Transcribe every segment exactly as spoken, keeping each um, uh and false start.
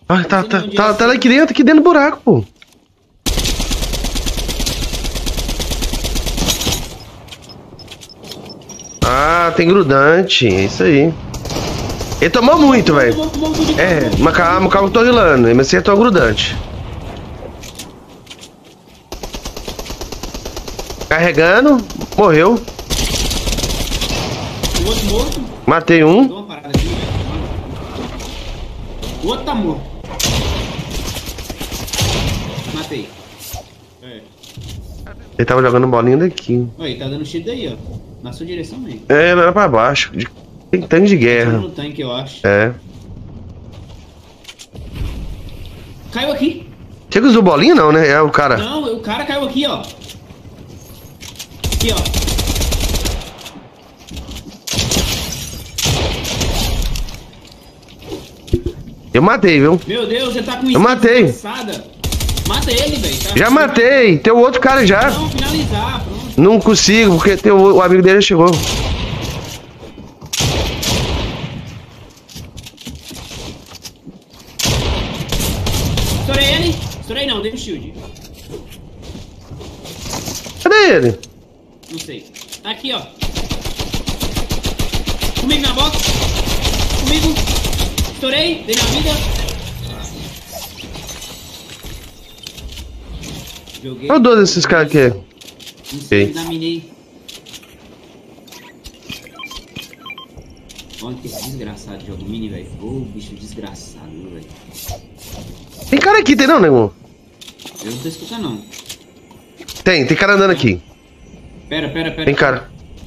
Ah, tá, tá, tá, tá lá aqui dentro, aqui dentro do buraco, pô. Ah, tem grudante, é isso aí. Ele tomou muito, velho. É, mas calma, calma que eu tô rilando. Mas você acertou grudante. Carregando, morreu. O outro morto. Matei um. Dou uma parada aqui, velho. O outro tá morto. Matei. É. Ele tava jogando bolinha daqui. Olha, ele tá dando cheio daí, ó. Na sua direção mesmo. É, lá pra baixo. De- Tem tanque de guerra. No tanque, eu acho. É. Caiu aqui. Você que usou bolinha, não, né? É o cara. Não, o cara caiu aqui, ó. Aqui, ó. Eu matei, viu? Meu Deus, você tá com Eu matei. desgraçada. Mata ele, velho. Tá? Já matei. Tem o outro cara já. Não, finalizar, pronto. Não consigo, porque tem o, o amigo dele chegou. Estourei ele. Estourei não, dei um shield. Cadê ele? Não sei. Tá aqui, ó. Comigo na box. Comigo. Estourei, dei na vida. Joguei. Qual dois desses caras aqui? Não sei, Ok. examinei. Olha que desgraçado de jogo mini, velho. Ô, bicho desgraçado, velho. Tem cara aqui, tem não, nego? Eu não tô escutando, não. Tem, tem cara andando aqui. Pera, pera, pera. Tem cara.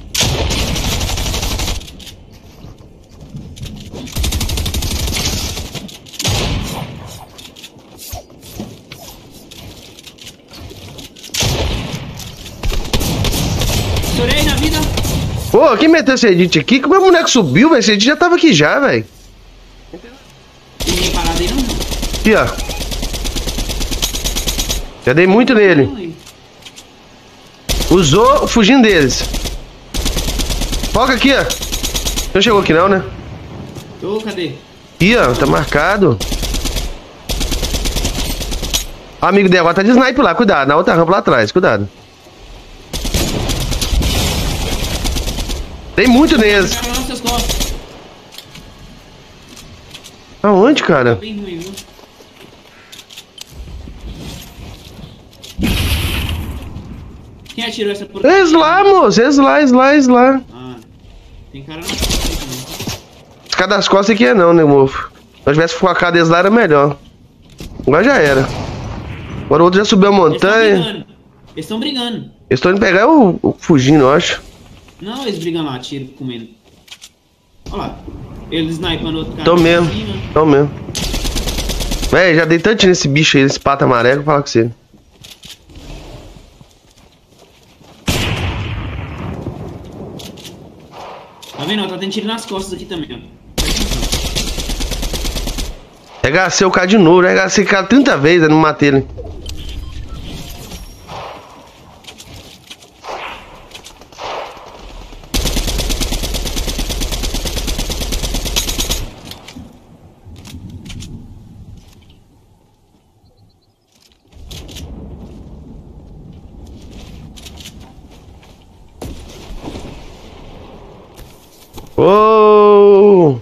Estourei na vida. Pô, quem meteu esse edit aqui? Como é que o boneco subiu, velho? Esse edit já tava aqui já, velho. Ninguém parado aí, não? Aqui, ó. Já dei muito nele. Não, hein? Usou fugindo deles. Foca aqui, ó. Não chegou aqui não, né? Ô, cadê? Aqui, ó. Tá marcado. O amigo dela tá de sniper lá. Cuidado. Na outra rampa lá atrás. Cuidado. Dei muito neles. Cara, nas suas costas. Aonde, cara? Bem ruim, viu? Quem atirou essa porra? Eles lá, moço. Eles lá, eles lá, eles lá. Ah, tem cara na costa aí também. Os caras das costas aqui é não, né, mofo? Se nós tivesse focado eles lá, era melhor. Agora já era. Agora o outro já subiu a Eles estão montanha. brigando. Eles estão brigando. Eles estão indo pegar o, o fugindo, eu acho. Não, eles brigam lá, tiro comendo. Olha lá. Eles snipando outro cara. Tô lá em mesmo. cima. Tô mesmo. Véi, já dei tanto nesse bicho aí, nesse pato amarelo, vou falar com você. Tá vendo? Ó, tá tendo tiro nas costas aqui também, ó. Regacei o cara de novo, regacei o cara trinta vezes, eu não matei ele. Oh!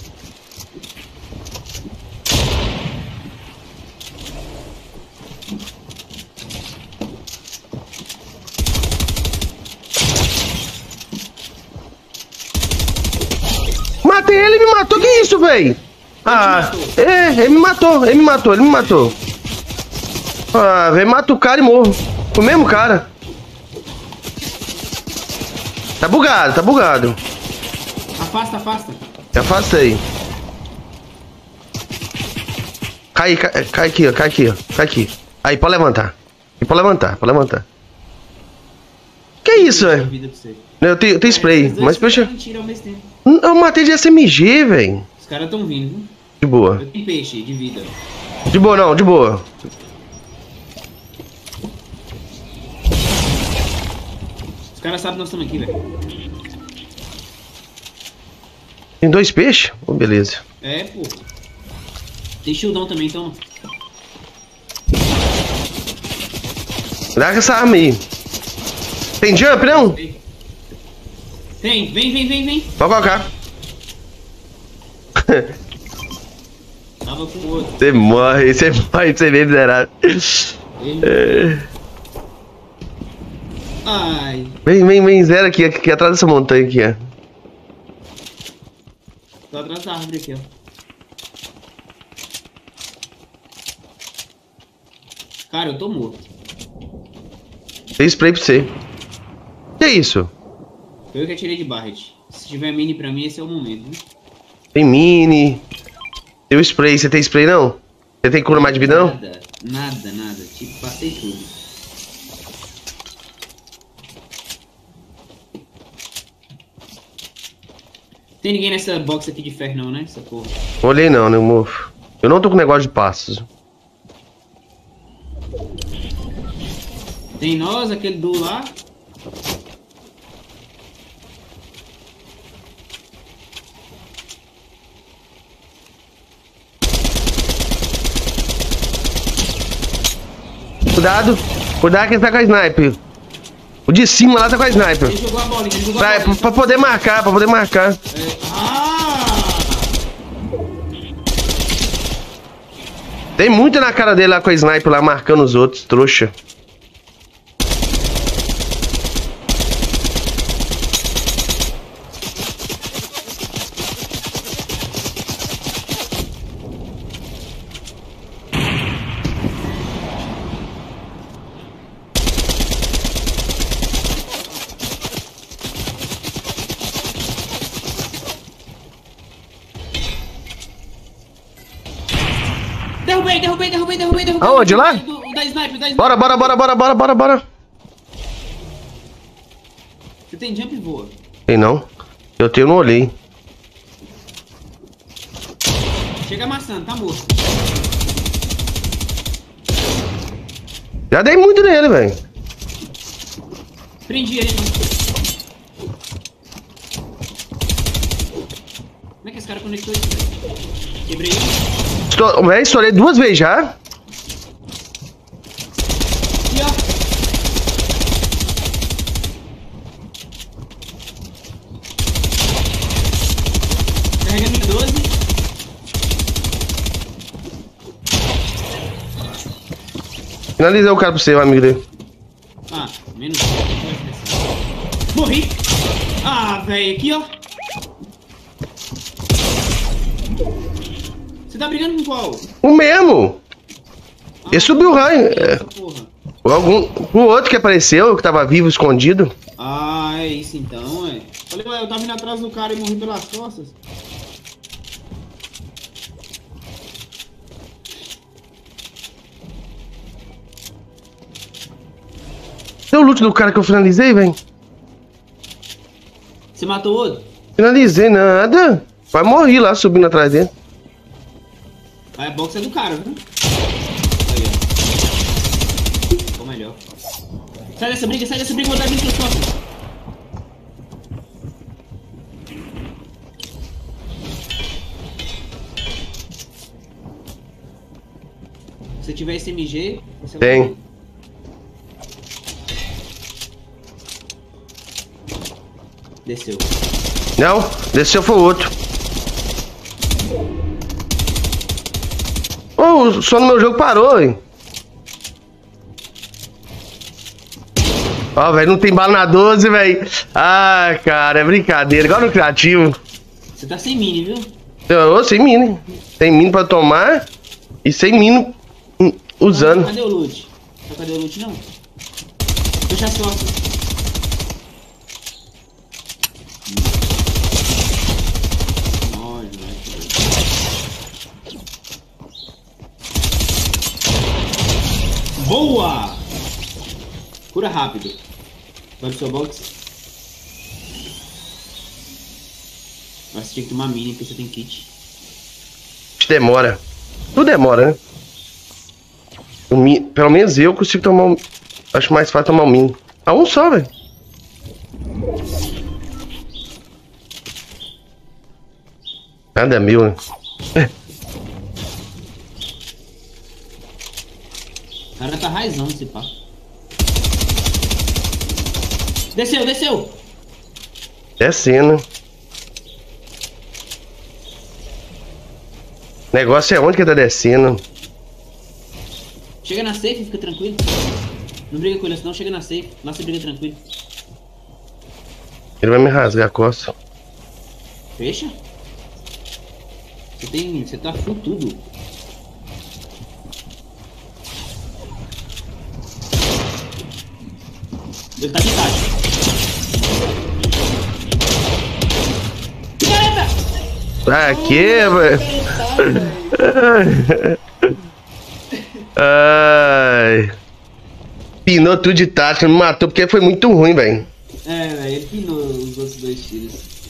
Matei ele, ele me matou, que isso, véi? Ah, é, ele me matou, ele me matou, ele me matou. Ah, velho, mata o cara e morro. O mesmo cara. Tá bugado, tá bugado. Afasta, afasta. Me afastei. Cai, cai, cai aqui, ó, cai aqui, ó, cai aqui. Aí, pode levantar. E pode levantar, pode levantar. Que isso, velho? Vida pra você. Eu tenho, eu tenho spray, Esses dois mas poxa. caras tiram ao mesmo tempo. Eu matei de S M G, velho. Os caras tão vindo, viu? De boa. Eu tenho peixe de vida. De boa, não, de boa. Os caras sabem que nós estamos aqui, velho. Tem dois peixes? Oh, beleza. É, pô. Tem shieldão também, então. Dá com essa arma aí. Tem jump, não? Tem, vem, vem, vem, vem. Pode colocar. Tava com o outro. Você morre, você morre, você vê miserável. É. Ai. Vem, vem, vem, zero aqui, aqui, aqui atrás dessa montanha aqui, ó. Tô atrás da árvore aqui, ó. Cara, eu tô morto. Tem spray pra você. Que isso? Foi eu que atirei de Barret. Se tiver mini pra mim, esse é o momento, né? Tem mini. Tem o spray. Você tem spray não? Você tem cura mais de vida não? Nada, nada, nada. Tipo, passei tudo. Tem ninguém nessa box aqui de ferro não, né? Essa porra. Olhei não, né, mofo? Eu não tô com negócio de passos. Tem nós, aquele do lá. Cuidado. Cuidado que ele tá com a sniper. O de cima lá tá com a sniper. Ele jogou a bola, ele jogou Pra, a bola. pra poder marcar, pra poder marcar. É... Ah! Tem muito na cara dele lá com a sniper lá marcando os outros, trouxa. Derrubei, derrubei, derrubei, derrubei, derrubei. Aonde, lá? O da, o da sniper, o da sniper. Bora, bora, bora, bora, bora, bora, bora. Você tem jump e voa. Tem não. Eu tenho, não olhei. Chega amassando, tá morto. Já dei muito nele, velho. Prendi ele. Como é que esse cara conectou isso, velho? Quebrei ele. Estou, véio, estourei duas vezes já. Aqui, ó. Carrega minha doze. Finalizei o cara pra você, o amigo dele. Ah, menos. Morri. Ah, velho, aqui, ó. Você tá brigando com qual? O mesmo. Ah, Ele subiu o raio. É, essa porra. algum, o outro que apareceu, que tava vivo, escondido. Ah, é isso então, é. Falei, ué, eu tava indo atrás do cara e morri pelas costas. Tem o loot do cara que eu finalizei, velho? Você matou o outro? Finalizei nada. Vai morrer lá subindo atrás dele. Ah, a box é do cara, viu? Aí, ó. Ficou melhor. Sai dessa briga, sai dessa briga, vou dar vinte nas costas. Se tiver esse M G, você Tem. vai... Desceu. Não, desceu foi o outro. Oh, o som do meu jogo parou, hein? Ó, velho, não tem bala na doze, velho. Ah, cara, é brincadeira. Igual no criativo. Você tá sem mini, viu? Eu, sem mini. Tem mini pra tomar e sem mini hum, usando. Cadê o loot? Não, cadê o loot, não? Fecha as costas. Boa! Cura rápido. Vai pro seu box. Mas você tinha que tomar mini porque você tem kit. Demora. Tudo demora, né? O mi... Pelo menos eu consigo tomar um... Acho mais fácil tomar um mini. Ah, um só, velho. Nada mil, né? O cara tá raizão esse pá. Desceu, desceu. Descendo. O negócio é onde que tá descendo. Chega na safe, fica tranquilo. Não briga com ele, senão chega na safe. Lá você briga tranquilo. Ele vai me rasgar a costa. Fecha? Você tem. Você tá full tudo. Ele tá de taxa. Aqui, velho. Ai. Pinou tudo de tática, me matou porque foi muito ruim, velho. É, velho, ele pinou os outros dois tiros.